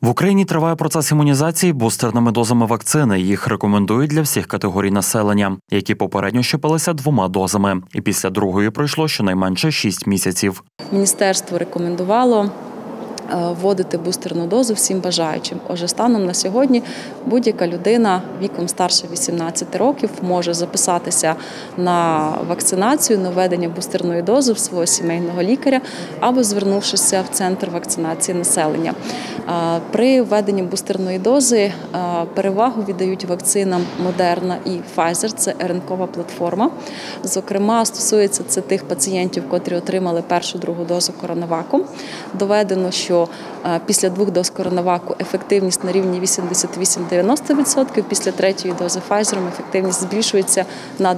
В Україні триває процес імунізації бустерними дозами вакцини. Їх рекомендують для всіх категорій населення, які попередньо щепилися 2 дозами. І після другої пройшло щонайменше 6 місяців. Міністерство рекомендувало вводити бустерну дозу всім бажаючим. Отже, станом на сьогодні будь-яка людина віком старше 18 років може записатися на вакцинацію, на введення бустерної дози в свого сімейного лікаря або звернувшися в центр вакцинації населення. При введенні бустерної дози перевагу віддають вакцинам Moderna і Pfizer, це РНКова платформа. Зокрема, стосується це тих пацієнтів, котрі отримали першу, другу дозу коронаваку. Доведено, що після 2 доз коронаваку ефективність на рівні 88-90%, після 3-ї дози Pfizer ефективність збільшується на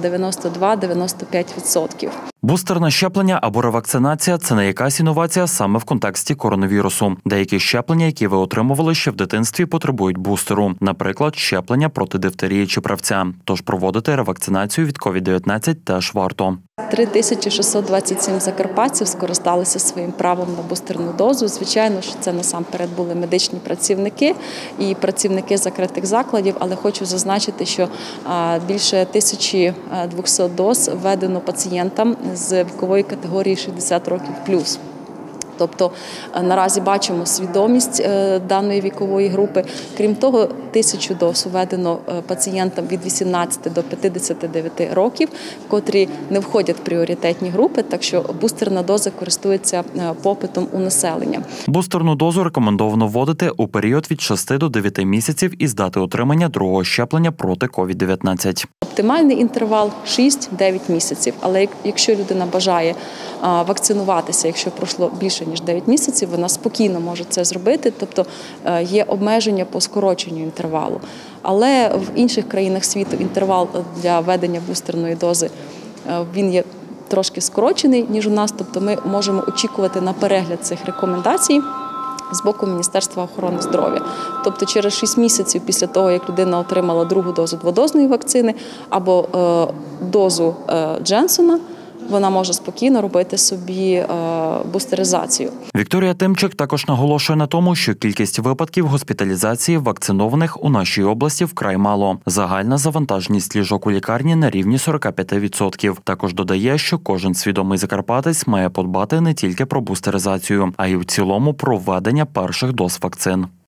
92-95%. Бустерне щеплення або ревакцинація – це не якась інновація саме в контексті коронавірусу. Деякі щеплення, які ви отримували ще в дитинстві, потребують бустеру. Наприклад, щеплення проти дифтерії чи правця. Тож проводити ревакцинацію від COVID-19 теж варто. 3627 закарпатців скористалися своїм правом на бустерну дозу. Звичайно, що це насамперед були медичні працівники і працівники закритих закладів, але хочу зазначити, що більше 1200 доз введено пацієнтам з вікової категорії 60 років плюс. Тобто наразі бачимо свідомість даної вікової групи. Крім того, 1000 доз введено пацієнтам від 18 до 59 років, котрі не входять в пріоритетні групи, так що бустерна доза користується попитом у населення. Бустерну дозу рекомендовано вводити у період від 6 до 9 місяців із дати отримання другого щеплення проти COVID-19. Оптимальний інтервал 6-9 місяців, але якщо людина бажає вакцинуватися, якщо пройшло більше ніж 9 місяців, вона спокійно може це зробити, тобто є обмеження по скороченню інтервалу. Але в інших країнах світу інтервал для введення бустерної дози він є трошки скорочений, ніж у нас, тобто ми можемо очікувати на перегляд цих рекомендацій з боку Міністерства охорони здоров'я. Тобто через 6 місяців після того, як людина отримала другу дозу дводозної вакцини або дозу Дженсона, вона може спокійно робити собі бустеризацію. Вікторія Тимчик також наголошує на тому, що кількість випадків госпіталізації вакцинованих у нашій області вкрай мало. Загальна завантаженість ліжок у лікарні на рівні 45%. Також додає, що кожен свідомий закарпатець має подбати не тільки про бустеризацію, а й в цілому про введення перших доз вакцин.